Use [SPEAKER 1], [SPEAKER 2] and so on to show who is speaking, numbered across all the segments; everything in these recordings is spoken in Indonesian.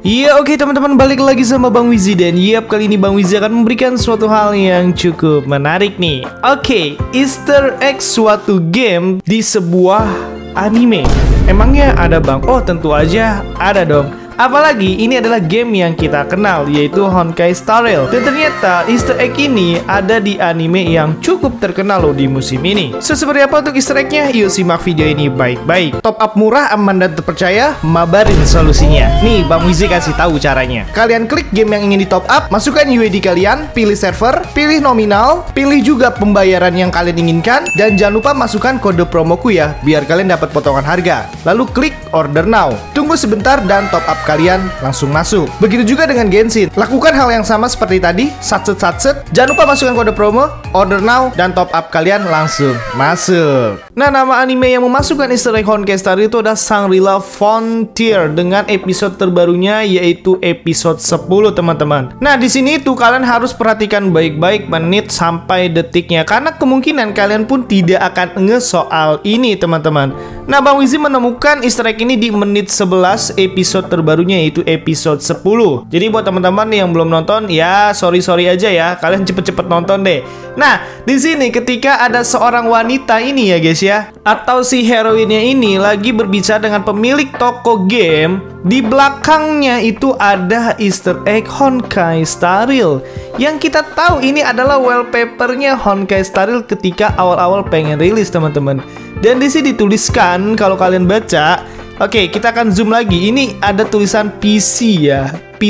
[SPEAKER 1] Iya, oke teman-teman, balik lagi sama Bang Wizi. Dan yap, kali ini Bang Wizi akan memberikan suatu hal yang cukup menarik nih. Oke, Easter egg suatu game di sebuah anime. Emangnya ada Bang? Oh, tentu aja ada dong. Apalagi ini adalah game yang kita kenal, yaitu Honkai Star Rail. Dan ternyata Easter egg ini ada di anime yang cukup terkenal loh di musim ini. So, seperti apa untuk Easter egg-nya? Yuk simak video ini baik-baik. Top up murah, aman dan terpercaya, mabarin solusinya. Nih, Bang Wizi kasih tahu caranya. Kalian klik game yang ingin di top up, masukkan UID kalian, pilih server, pilih nominal, pilih juga pembayaran yang kalian inginkan, dan jangan lupa masukkan kode promoku ya, biar kalian dapat potongan harga. Lalu klik order now. Tunggu sebentar dan top up kalian langsung masuk. Begitu juga dengan Genshin. Lakukan hal yang sama seperti tadi, satset. Jangan lupa masukkan kode promo, order now, dan top up kalian langsung masuk. Nah, nama anime yang memasukkan Easter egg Honkai Star Rail itu adalah Shangri-La Frontier dengan episode terbarunya yaitu episode 10, teman-teman. Nah, di sini tuh kalian harus perhatikan baik-baik menit sampai detiknya karena kemungkinan kalian pun tidak akan nge soal ini, teman-teman. Nah, Bang Wizi menemukan Easter egg ini di menit 11 episode terbarunya yaitu episode 10. Jadi buat teman-teman yang belum nonton, ya sorry aja ya, kalian cepet-cepet nonton deh. Nah, di sini ketika ada seorang wanita ini ya guys ya, atau si heroinnya ini lagi berbicara dengan pemilik toko game, di belakangnya itu ada Easter egg Honkai Star Rail. Yang kita tahu ini adalah wallpapernya Honkai Star Rail ketika awal-awal pengen rilis, teman-teman. Dan di sini dituliskan kalau kalian baca. Oke, kita akan zoom lagi. Ini ada tulisan PC ya,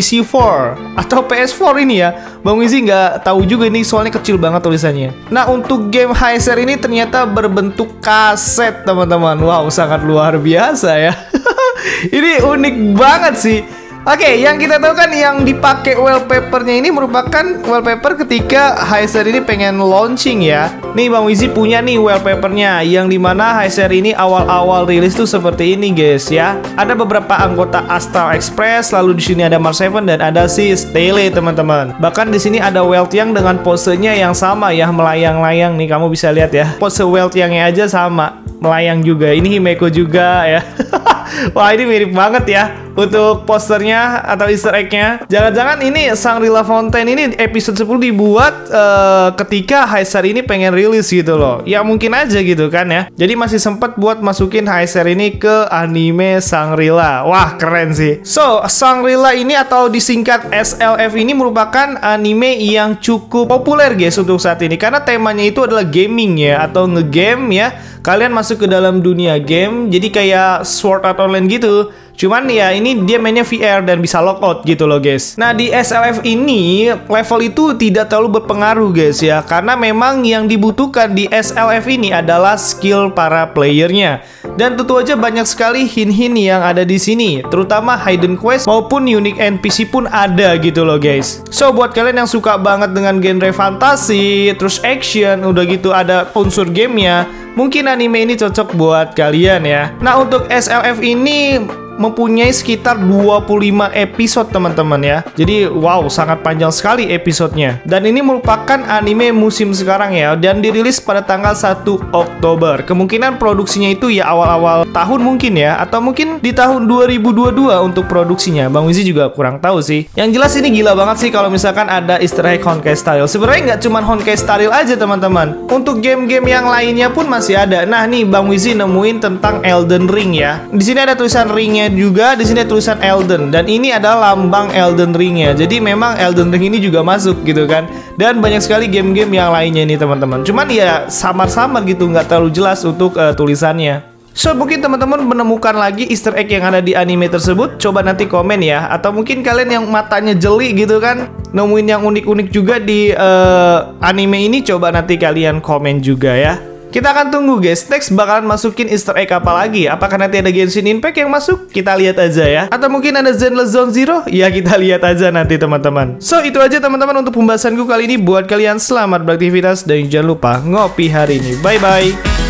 [SPEAKER 1] PC4 atau PS4 ini ya. Bang Wizi nggak tahu juga ini soalnya kecil banget tulisannya. Nah, untuk game HSR ini ternyata berbentuk kaset, teman-teman. Wow, sangat luar biasa ya. Ini unik banget sih. Oke, yang kita tahu kan yang dipakai wallpapernya ini merupakan wallpaper ketika HSR ini pengen launching ya. Nih Bang Wizi punya nih wallpapernya, yang dimana HSR ini awal-awal rilis tuh seperti ini guys ya. Ada beberapa anggota Astral Express, lalu di sini ada Mars 7 dan ada si Stele, teman-teman. Bahkan di sini ada Weltiang dengan posenya yang sama ya, melayang-layang nih, kamu bisa lihat ya. Pose Weltiangnya aja sama, melayang juga. Ini Himeko juga ya. Wah, ini mirip banget ya untuk posternya atau Easter egg-nya. Jangan-jangan ini Shangri-La Fontaine ini episode 10 dibuat ketika HSR ini pengen rilis gitu loh. Ya mungkin aja gitu kan ya. Jadi masih sempat buat masukin HSR ini ke anime Shangri-La. Wah, keren sih. So, Shangri-La ini atau disingkat SLF ini merupakan anime yang cukup populer guys untuk saat ini. Karena temanya itu adalah gaming ya, atau ngegame ya. Kalian masuk ke dalam dunia game, jadi kayak Sword Art Online gitu. Cuman ya ini dia mainnya VR dan bisa logout gitu loh guys. Nah, di SLF ini level itu tidak terlalu berpengaruh guys ya, karena memang yang dibutuhkan di SLF ini adalah skill para playernya. Dan tentu aja banyak sekali hint-hint yang ada di sini, terutama hidden quest maupun unique NPC pun ada gitu loh guys. So, buat kalian yang suka banget dengan genre fantasi, terus action, udah gitu ada unsur gamenya, mungkin anime ini cocok buat kalian ya. Nah, untuk SLF ini mempunyai sekitar 25 episode teman-teman ya. Jadi wow, sangat panjang sekali episodenya. Dan ini merupakan anime musim sekarang ya, dan dirilis pada tanggal 1 Oktober. Kemungkinan produksinya itu ya awal-awal tahun mungkin ya, atau mungkin di tahun 2022 untuk produksinya. Bang Wizi juga kurang tahu sih. Yang jelas ini gila banget sih kalau misalkan ada Easter egg Honkai Star Rail. Sebenarnya nggak cuma Honkai Star Rail aja teman-teman. Untuk game-game yang lainnya pun masih ada. Nah, nih Bang Wizi nemuin tentang Elden Ring ya. Di sini ada tulisan ringnya juga, di sini tulisan Elden, dan ini adalah lambang Elden Ring-nya. Jadi memang Elden Ring ini juga masuk gitu kan. Dan banyak sekali game-game yang lainnya nih teman-teman. Cuman ya samar-samar gitu, nggak terlalu jelas untuk tulisannya. So, mungkin teman-teman menemukan lagi Easter egg yang ada di anime tersebut, coba nanti komen ya. Atau mungkin kalian yang matanya jeli gitu kan, nemuin yang unik-unik juga di anime ini, coba nanti kalian komen juga ya. Kita akan tunggu guys, next bakalan masukin Easter egg apa lagi? Apakah nanti ada Genshin Impact yang masuk? Kita lihat aja ya. Atau mungkin ada Zenless Zone Zero? Ya, kita lihat aja nanti teman-teman. So, itu aja teman-teman untuk pembahasanku kali ini. Buat kalian selamat beraktivitas dan jangan lupa ngopi hari ini. Bye-bye.